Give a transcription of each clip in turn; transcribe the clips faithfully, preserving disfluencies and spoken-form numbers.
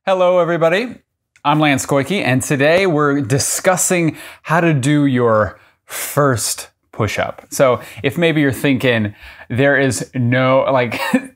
Hello, everybody. I'm Lance Koike, and today we're discussing how to do your first push-up. So if maybe you're thinking there is no, like,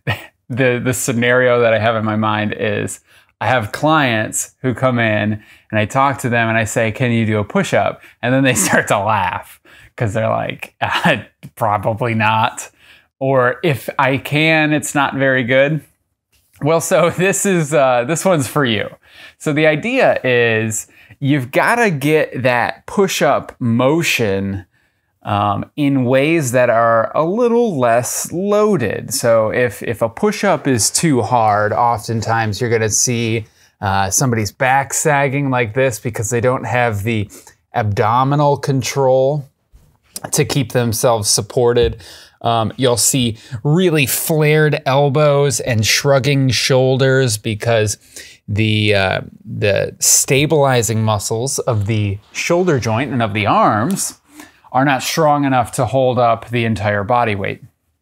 the, the scenario that I have in my mind is I have clients who come in and I talk to them and I say, can you do a push-up? And then they start to laugh because they're like, uh, probably not. Or if I can, it's not very good. Well, so this is uh, this one's for you. So the idea is you've got to get that push-up motion um, in ways that are a little less loaded. So if if a push-up is too hard, oftentimes you're going to see uh, somebody's back sagging like this because they don't have the abdominal control to keep themselves supported. Um, you'll see really flared elbows and shrugging shoulders because the, uh, the stabilizing muscles of the shoulder joint and of the arms are not strong enough to hold up the entire body weight.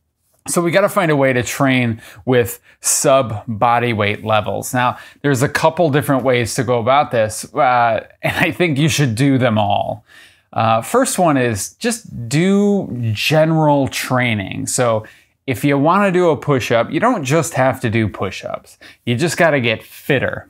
So we got to find a way to train with sub body weight levels. Now, there's a couple different ways to go about this, uh, and I think you should do them all. Uh, first one is just do general training. So if you want to do a push-up, you don't just have to do push-ups. You just got to get fitter.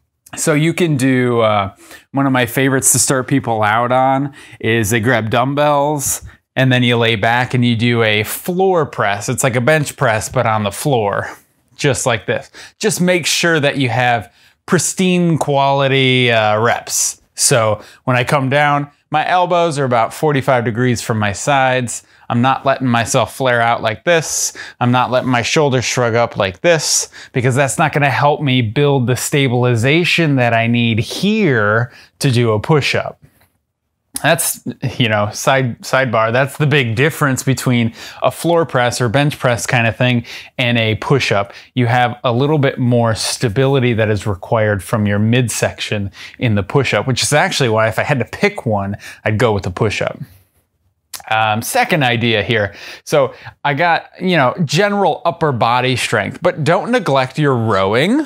So you can do, uh, one of my favorites to start people out on is they grab dumbbells and then you lay back and you do a floor press. It's like a bench press, but on the floor, just like this. Just make sure that you have pristine quality uh, reps. So when I come down, my elbows are about forty-five degrees from my sides. I'm not letting myself flare out like this. I'm not letting my shoulders shrug up like this because that's not going to help me build the stabilization that I need here to do a push-up. That's, you know, side sidebar, that's the big difference between a floor press or bench press kind of thing and a push-up. You have a little bit more stability that is required from your midsection in the push-up, which is actually why if I had to pick one, I'd go with the push-up. Um, second idea here. So I got, you know, general upper body strength, but don't neglect your rowing.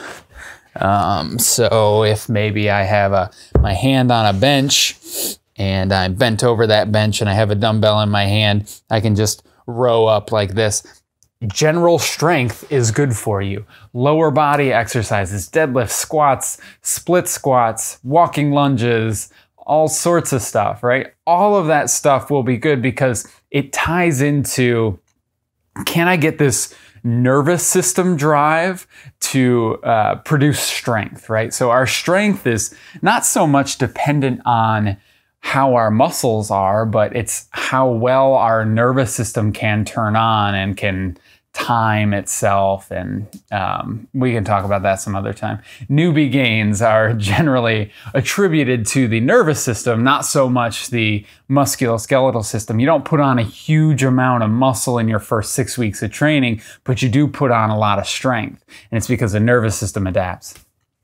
Um, so if maybe I have a, my hand on a bench and I'm bent over that bench and I have a dumbbell in my hand, I can just row up like this. General strength is good for you. Lower body exercises, deadlifts, squats, split squats, walking lunges, all sorts of stuff, right? All of that stuff will be good because it ties into, can I get this nervous system drive to uh, produce strength, right? So our strength is not so much dependent on how our muscles are, but it's how well our nervous system can turn on and can time itself. And um, we can talk about that some other time. Newbie gains are generally attributed to the nervous system, not so much the musculoskeletal system. You don't put on a huge amount of muscle in your first six weeks of training, but you do put on a lot of strength. And it's because the nervous system adapts.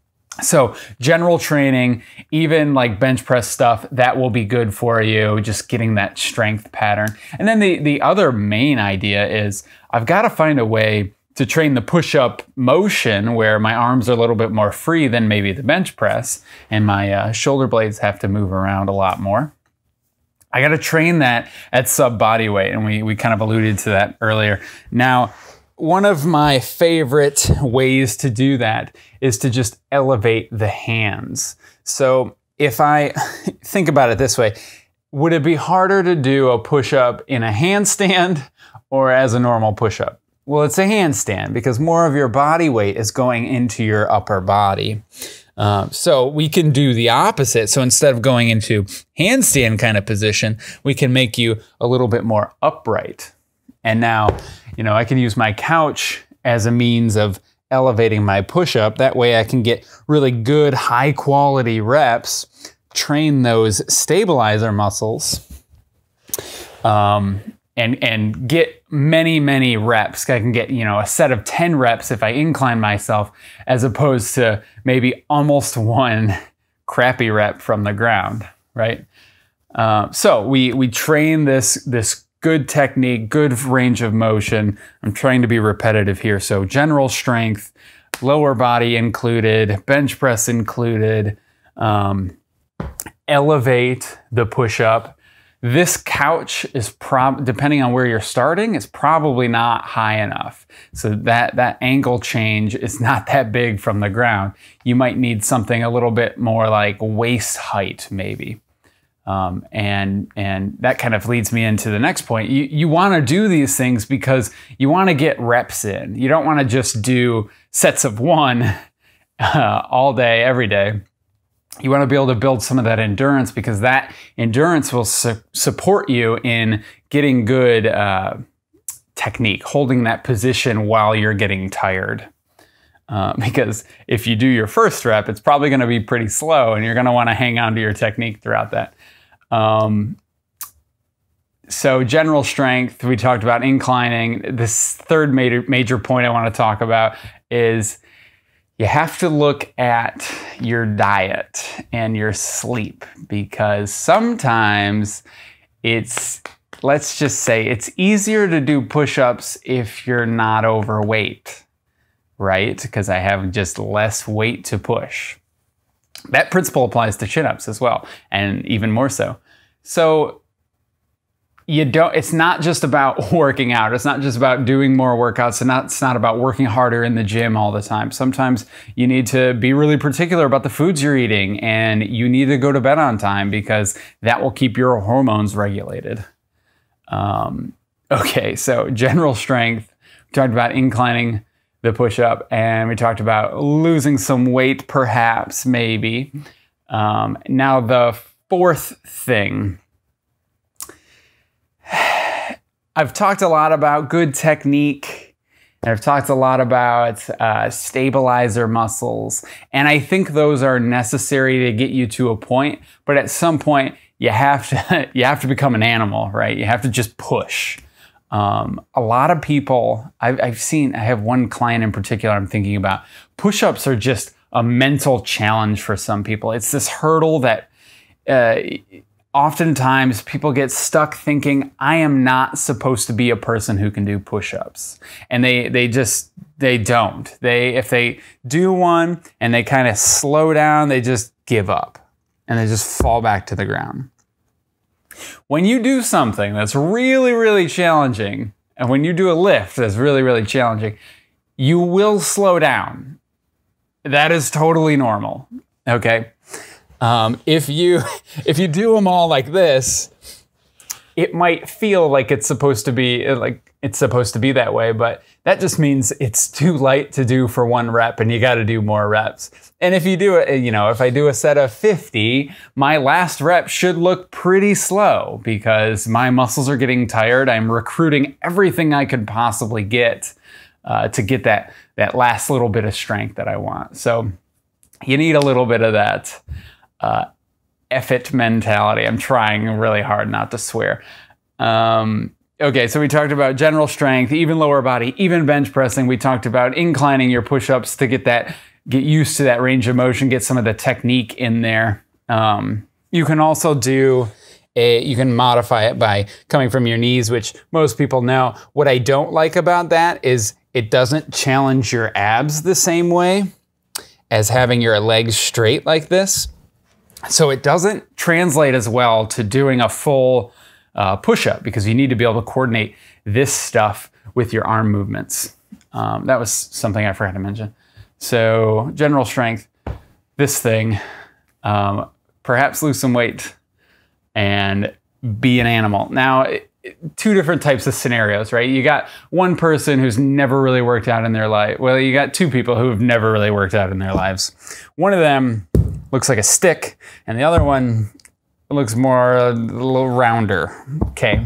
So general training, even like bench press stuff, that will be good for you, just getting that strength pattern. And then the, the other main idea is I've got to find a way to train the push-up motion where my arms are a little bit more free than maybe the bench press, and my uh, shoulder blades have to move around a lot more. I got to train that at sub body weight, and we, we kind of alluded to that earlier. Now, one of my favorite ways to do that is to just elevate the hands. So if I think about it this way, would it be harder to do a push-up in a handstand or as a normal push-up? Well, it's a handstand because more of your body weight is going into your upper body. Um, so we can do the opposite. So instead of going into handstand kind of position, we can make you a little bit more upright. And now, you know, I can use my couch as a means of elevating my push-up. That way I can get really good, high-quality reps, train those stabilizer muscles, um, and, and get many, many reps. I can get, you know, a set of ten reps if I incline myself, as opposed to maybe almost one crappy rep from the ground, right? Uh, so we, we train this, this good technique, good range of motion. I'm trying to be repetitive here. So general strength, lower body included, bench press included, um, elevate the push-up. This couch is prob depending on where you're starting, it's probably not high enough. So that, that angle change is not that big from the ground. You might need something a little bit more like waist height maybe. Um, and, and that kind of leads me into the next point. You, you want to do these things because you want to get reps in. You don't want to just do sets of one uh, all day, every day. You want to be able to build some of that endurance because that endurance will su support you in getting good uh, technique, holding that position while you're getting tired. Uh, because if you do your first rep, it's probably going to be pretty slow and you're going to want to hang on to your technique throughout that. Um, so general strength, we talked about inclining. This third major, major point I want to talk about is you have to look at your diet and your sleep because sometimes it's, let's just say, it's easier to do push-ups if you're not overweight, right? Because I have just less weight to push. That principle applies to chin-ups as well, and even more so. So you don't, it's not just about working out. It's not just about doing more workouts. And not, it's not about working harder in the gym all the time. Sometimes you need to be really particular about the foods you're eating and you need to go to bed on time because that will keep your hormones regulated. Um, okay, so general strength, we talked about inclining the push-up and we talked about losing some weight perhaps, maybe. Um, now the fourth thing, I've talked a lot about good technique, and I've talked a lot about uh, stabilizer muscles, and I think those are necessary to get you to a point, but at some point you have to, you have to become an animal, right? You have to just push. Um, a lot of people, I've, I've seen, I have one client in particular I'm thinking about, push-ups are just a mental challenge for some people. It's this hurdle that uh, oftentimes people get stuck thinking, I am not supposed to be a person who can do push-ups. And they, they just, they don't. They, if they do one and they kind of slow down, they just give up and they just fall back to the ground. When you do something that's really, really challenging, and when you do a lift that's really, really challenging, you will slow down. That is totally normal, okay? Um, if you if you do them all like this, it might feel like it's supposed to be like it's supposed to be that way, but that just means it's too light to do for one rep, and you got to do more reps. And if you do it, you know, if I do a set of fifty, my last rep should look pretty slow because my muscles are getting tired. I'm recruiting everything I could possibly get uh, to get that that last little bit of strength that I want. So you need a little bit of that. Uh, effort mentality. I'm trying really hard not to swear. Um, okay, so we talked about general strength, even lower body, even bench pressing. We talked about inclining your push-ups to get that, get used to that range of motion, get some of the technique in there. Um, you can also do a, you can modify it by coming from your knees, which most people know. What I don't like about that is it doesn't challenge your abs the same way as having your legs straight like this. So it doesn't translate as well to doing a full uh, push-up because you need to be able to coordinate this stuff with your arm movements. Um, that was something I forgot to mention. So general strength, this thing, um, perhaps lose some weight and be an animal. Now, it, two different types of scenarios, right? You got one person who's never really worked out in their life. Well, you got two people who have never really worked out in their lives. One of them looks like a stick, and the other one looks more a little rounder, okay?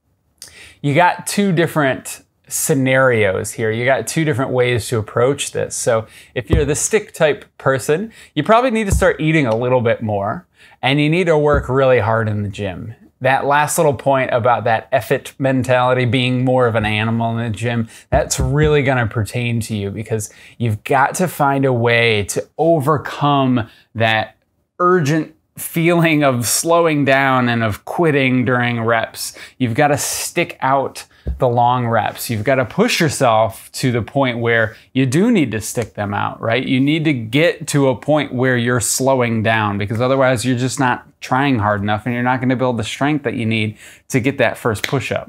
You got two different scenarios here. You got two different ways to approach this. So if you're the stick type person, you probably need to start eating a little bit more, and you need to work really hard in the gym. That last little point about that effort mentality, being more of an animal in the gym, that's really going to pertain to you because you've got to find a way to overcome that urgent feeling of slowing down and of quitting during reps. You've got to stick out the long reps. You've got to push yourself to the point where you do need to stick them out, right? You need to get to a point where you're slowing down, because otherwise you're just not trying hard enough and you're not going to build the strength that you need to get that first push-up.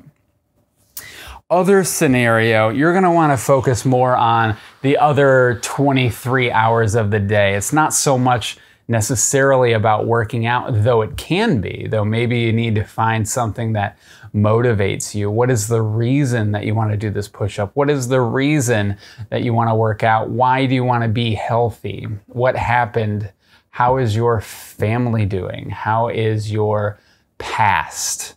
Other scenario, you're going to want to focus more on the other twenty-three hours of the day. It's not so much necessarily about working out, though it can be, though maybe you need to find something that motivates you. What is the reason that you want to do this push-up? What is the reason that you want to work out? Why do you want to be healthy? What happened? How is your family doing? How is your past?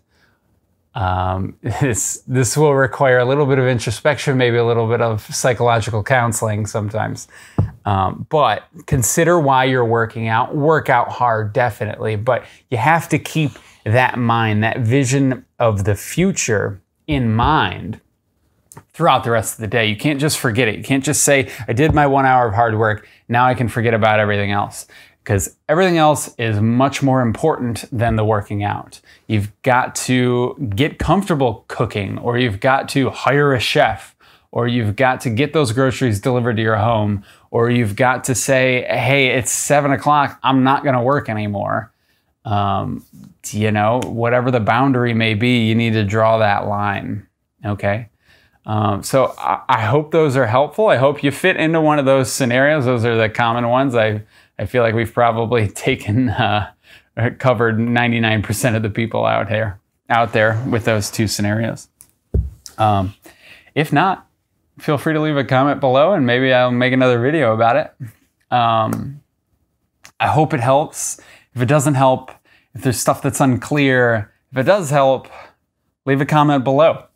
Um, this, this will require a little bit of introspection, maybe a little bit of psychological counseling sometimes. Um, but consider why you're working out. Work out hard, definitely, but you have to keep that mind, that vision of the future in mind throughout the rest of the day. You can't just forget it. You can't just say, I did my one hour of hard work, now I can forget about everything else. Because everything else is much more important than the working out. You've got to get comfortable cooking, or you've got to hire a chef, or you've got to get those groceries delivered to your home, or you've got to say, hey, it's seven o'clock, I'm not gonna work anymore. Um, you know, whatever the boundary may be, you need to draw that line, okay? Um, so I, I hope those are helpful. I hope you fit into one of those scenarios. Those are the common ones. I I feel like we've probably taken, uh, covered ninety-nine percent of the people out here, out there with those two scenarios. Um, if not, feel free to leave a comment below and maybe I'll make another video about it. Um, I hope it helps. If it doesn't help, if there's stuff that's unclear, if it does help, leave a comment below.